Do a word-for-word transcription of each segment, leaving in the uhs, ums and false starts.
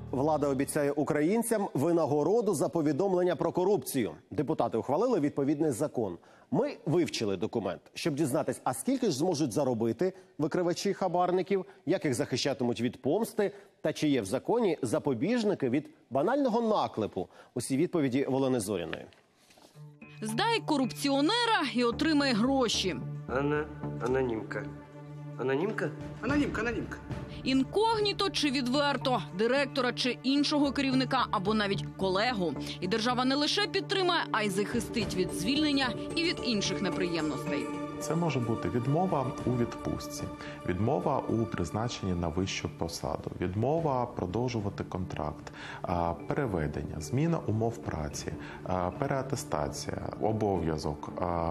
Влада обіцяє українцям винагороду за повідомлення про корупцію. Депутати ухвалили відповідний закон. Ми вивчили документ, щоб дізнатись, а скільки ж зможуть заробити викривачі хабарників, як їх захищатимуть від помсти, та чи є в законі запобіжники від банального наклепу. Усі відповіді Волини Зоріної. Здай корупціонера і отримай гроші. Ана, анонімка. Анонімка? Анонімка, анонімка. Інкогніто чи відверто, директора чи іншого керівника або навіть колегу. І держава не лише підтримає, а й захистить від звільнення і від інших неприємностей. Це може бути відмова у відпустці, відмова у призначенні на вищу посаду, відмова продовжувати контракт, переведення, зміна умов праці, переатестація, обов'язок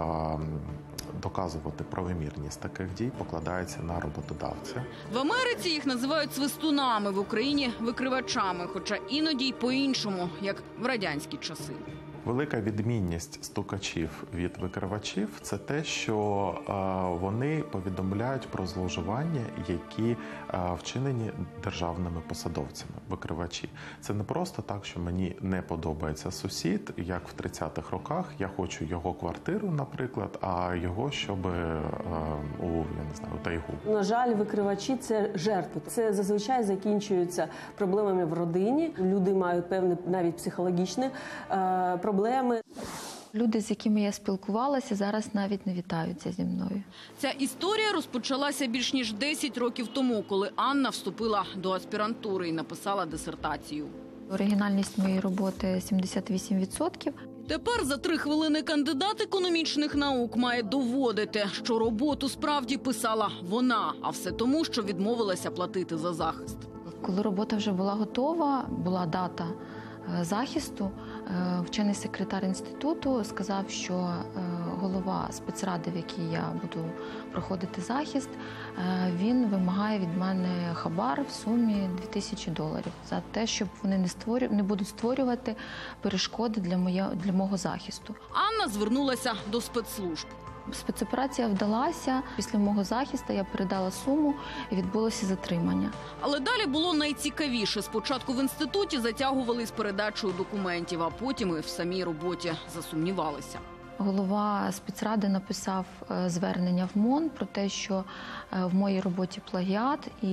доказувати правомірність таких дій покладається на роботодавця. В Америці їх називають свистунами, в Україні – викривачами, хоча іноді й по-іншому, як в радянські часи. Велика відмінність стукачів від викривачів – це те, що е, вони повідомляють про зловживання, які е, вчинені державними посадовцями, викривачі. Це не просто так, що мені не подобається сусід, як в тридцятих роках, я хочу його квартиру, наприклад, а його, щоб е, у, я не знаю, у тайгу. На жаль, викривачі – це жертви. Це зазвичай закінчується проблемами в родині. Люди мають певні навіть психологічні е, проблеми. Проблеми. Люди, з якими я спілкувалася, зараз навіть не вітаються зі мною. Ця історія розпочалася більш ніж десять років тому, коли Анна вступила до аспірантури і написала дисертацію. Оригінальність моєї роботи – сімдесят вісім відсотків. Тепер за три хвилини кандидат економічних наук має доводити, що роботу справді писала вона, а все тому, що відмовилася платити за захист. Коли робота вже була готова, була дата захисту, вчений секретар інституту сказав, що голова спецради, в якій я буду проходити захист, він вимагає від мене хабар в сумі дві тисячі доларів за те, щоб вони не створю, не будуть створювати перешкоди для моє, для мого захисту. Анна звернулася до спецслужб. Спецоперація вдалася. Після мого захисту я передала суму і відбулося затримання. Але далі було найцікавіше. Спочатку в інституті затягували з передачею документів, а потім і в самій роботі засумнівалися. Голова спецради написав звернення в МОН про те, що в моїй роботі плагіат і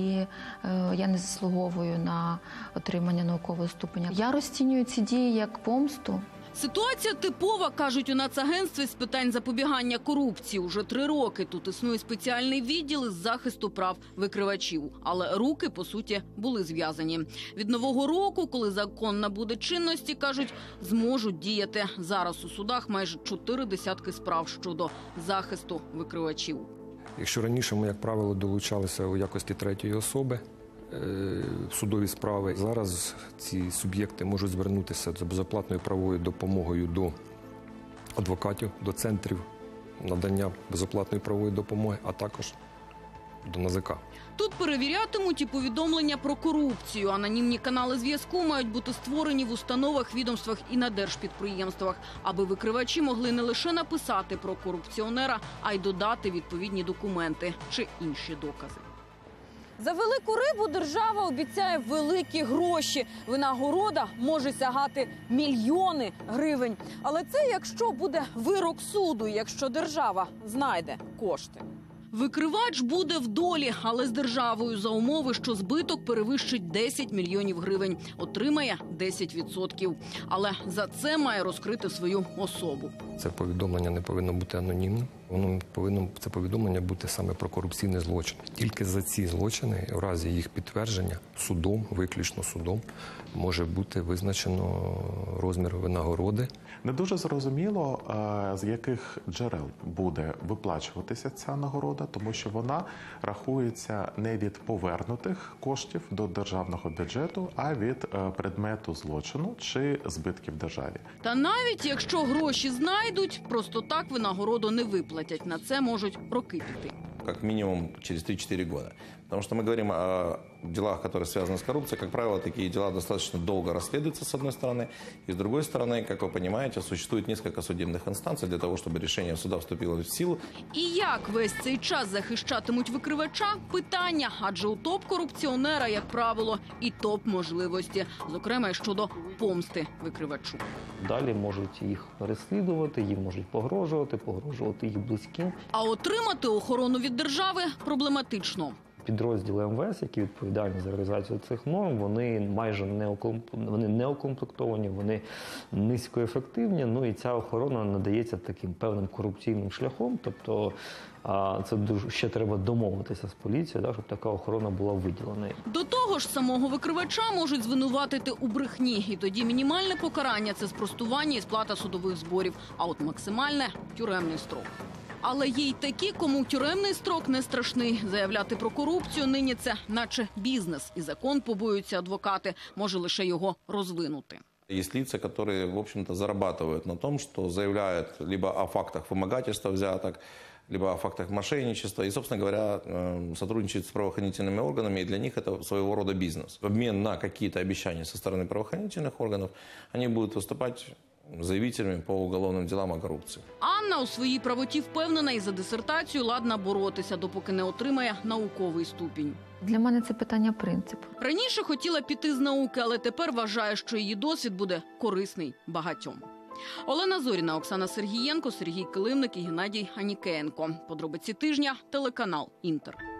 я не заслуговую на отримання наукового ступеня. Я розцінюю ці дії як помсту. Ситуація типова, кажуть у Нацагентстві з питань запобігання корупції. Уже три роки тут існує спеціальний відділ із захисту прав викривачів. Але руки, по суті, були зв'язані. Від нового року, коли закон набуде чинності, кажуть, зможуть діяти. Зараз у судах майже чотири десятки справ щодо захисту викривачів. Якщо раніше ми, як правило, долучалися у якості третьої особи в судові справи, зараз ці суб'єкти можуть звернутися за безоплатною правовою допомогою до адвокатів, до центрів надання безоплатної правової допомоги, а також до ен а зе ка. Тут перевірятимуть і повідомлення про корупцію. Анонімні канали зв'язку мають бути створені в установах, відомствах і на держпідприємствах, аби викривачі могли не лише написати про корупціонера, а й додати відповідні документи чи інші докази. За велику рибу держава обіцяє великі гроші. Винагорода може сягати мільйони гривень. Але це якщо буде вирок суду, якщо держава знайде кошти. Викривач буде в долі, але з державою за умови, що збиток перевищить десять мільйонів гривень. Отримає десять відсотків. Але за це має розкрити свою особу. Це повідомлення не повинно бути анонімним. Воно повинно, це повідомлення бути саме про корупційний злочин. Тільки за ці злочини, у разі їх підтвердження судом, виключно судом, може бути визначено розмір винагороди. Не дуже зрозуміло, з яких джерел буде виплачуватися ця нагорода, тому що вона рахується не від повернутих коштів до державного бюджету, а від предмету злочину чи збитків державі. Та навіть якщо гроші знайдуть, просто так винагороду не виплатять. На це можуть роки піти. Как минимум через три-четыре года. Потому что мы говорим о делах, которые связаны с коррупцией. Как правило, такие дела достаточно долго расследуются, с одной стороны. И с другой стороны, как вы понимаете, существует несколько судебных инстанций для того, чтобы решение суда вступило в силу. І як весь цей час захищатимуть викривача – питання. Адже у топ-корупціонера, як правило, і топ-можливості. Зокрема, і щодо помсти викривачу. Далі можуть їх переслідувати, їм можуть погрожувати, погрожувати їх близьким. А отримати охорону від держави проблематично. Підрозділи ем ве ес, які відповідальні за реалізацію цих норм, вони майже не укомп- вони не укомплектовані, вони низькоефективні. Ну і ця охорона надається таким певним корупційним шляхом. Тобто а, це дуже ще треба домовитися з поліцією, да, щоб така охорона була виділена. До того ж, самого викривача можуть звинуватити у брехні. І тоді мінімальне покарання – це спростування і сплата судових зборів. А от максимальне – тюремний строк. Але є й такі, кому тюремний строк не страшний. Заявляти про корупцію нині це наче бізнес. І закон, побоюються адвокати, може лише його розвинути. Есть лица, которые, в общем-то, зарабатывают на том, что заявляют либо о фактах вымогательства взяток, либо о фактах мошенничества. И, собственно говоря, сотрудничают с правоохранительными органами. И для них это своего рода бизнес. В обмен на какие-то обещания со стороны правоохранительных органов они будут выступать заявителями по уголовным делам о коррупции. Анна у своїй правоті впевнена і за дисертацію ладна боротися, допоки не отримає науковий ступінь. Для мене це питання принципу. Раніше хотіла піти з науки, але тепер вважає, що її досвід буде корисний багатьом. Олена Зоріна, Оксана Сергієнко, Сергій Килимник і Геннадій Анікеєнко. Подробиці тижня, телеканал «Інтер».